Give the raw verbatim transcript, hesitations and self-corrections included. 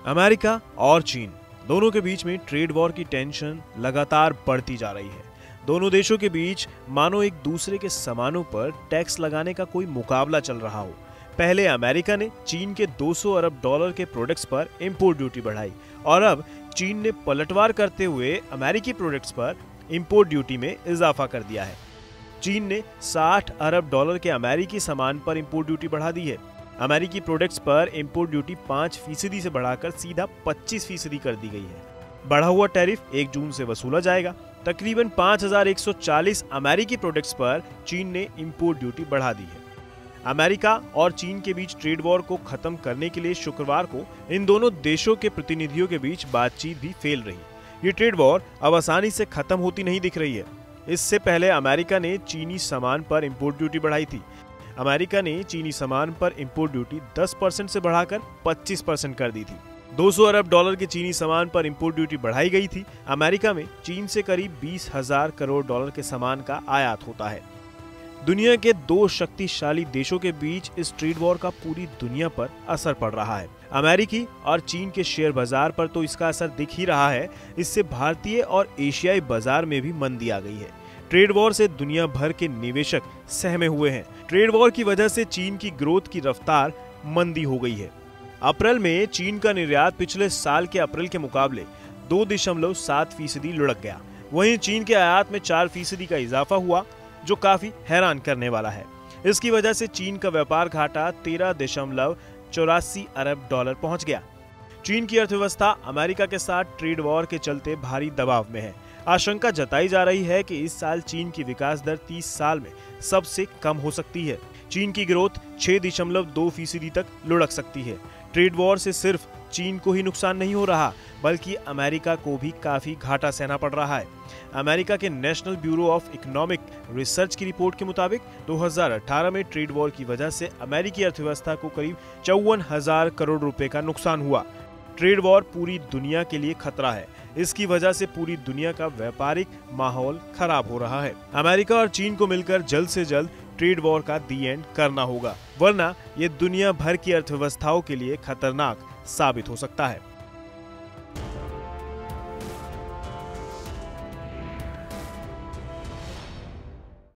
America और चीन दोनों के बीच में ट्रेड वॉर की टेंशन लगातार बढ़ती जा रही है। दोनों देशों के बीच मानो एक दूसरे के सामानों पर टैक्स लगाने का कोई मुकाबला चल रहा हो। पहले अमेरिका ने चीन के दो सौ अरब डॉलर के प्रोडक्ट्स पर इंपोर्ट ड्यूटी बढ़ाई और अब चीन ने पलटवार करते हुए अमेरिकी प्रोडक्ट्स पर इंपोर्ट ड्यूटी में इजाफा कर दिया है। चीन ने साठ अरब डॉलर के अमेरिकी सामान पर इंपोर्ट ड्यूटी बढ़ा दी है। अमेरिकी प्रोडक्ट्स पर इंपोर्ट ड्यूटी पाँच फीसदी से बढ़ाकर सीधा पच्चीस फीसदी कर दी गई है। बढ़ा हुआ टैरिफ एक जून से वसूला जाएगा। तकरीबन पाँच हज़ार एक सौ चालीस अमेरिकी प्रोडक्ट्स पर चीन ने इंपोर्ट ड्यूटी बढ़ा दी है। अमेरिका और चीन के बीच ट्रेड वॉर को खत्म करने के लिए शुक्रवार को इन दोनों देशों के प्रतिनिधियों के बीच बातचीत भी फेल रही। ये ट्रेड वॉर अब आसानी से खत्म होती नहीं दिख रही है। इससे पहले अमेरिका ने चीनी सामान पर इंपोर्ट ड्यूटी बढ़ाई थी। अमेरिका ने चीनी सामान पर इंपोर्ट ड्यूटी दस परसेंट से बढ़ाकर पच्चीस परसेंट कर दी थी। दो सौ अरब डॉलर के चीनी सामान पर इंपोर्ट ड्यूटी बढ़ाई गई थी। अमेरिका में चीन से करीब बीस हजार करोड़ डॉलर के सामान का आयात होता है। दुनिया के दो शक्तिशाली देशों के बीच इस ट्रेड वॉर का पूरी दुनिया पर असर पड़ रहा है। अमेरिकी और चीन के शेयर बाजार पर तो इसका असर दिख ही रहा है। इससे भारतीय और एशियाई बाजार में भी मंदी आ गई है। ट्रेड वॉर से दुनिया भर के निवेशक सहमे हुए हैं। ट्रेड वॉर की वजह से चीन की ग्रोथ की रफ्तार मंदी हो गई है। अप्रैल में चीन का निर्यात पिछले साल के अप्रैल के मुकाबले दो दशमलव सात फीसदी लुढ़क गया। वहीं चीन के आयात में चार फीसदी का इजाफा हुआ, जो काफी हैरान करने वाला है। इसकी वजह से चीन का व्यापार घाटा तेरह दशमलव चौरासी अरब डॉलर पहुंच गया। चीन की अर्थव्यवस्था अमेरिका के साथ ट्रेड वॉर के चलते भारी दबाव में है। आशंका जताई जा रही है कि इस साल चीन की विकास दर तीस साल में सबसे कम हो सकती है। चीन की ग्रोथ छह दशमलव दो फीसदी तक लुढ़क सकती है। ट्रेड वॉर से सिर्फ चीन को ही नुकसान नहीं हो रहा, बल्कि अमेरिका को भी काफी घाटा सहना पड़ रहा है। अमेरिका के National Bureau of Economic Research की रिपोर्ट के मुताबिक दो हज़ार अठारह में ट्रेड वॉर की वजह से अमेरिकी अर्थव्यवस्था को करीब चौवन हजार करोड़ रुपए का नुकसान हुआ। ट्रेड वॉर पूरी दुनिया के लिए खतरा है। इसकी वजह से पूरी दुनिया का व्यापारिक माहौल खराब हो रहा है। अमेरिका और चीन को मिलकर जल्द से जल्द ट्रेड वॉर का दी एंड करना होगा, वरना ये दुनिया भर की अर्थव्यवस्थाओं के लिए खतरनाक साबित हो सकता है।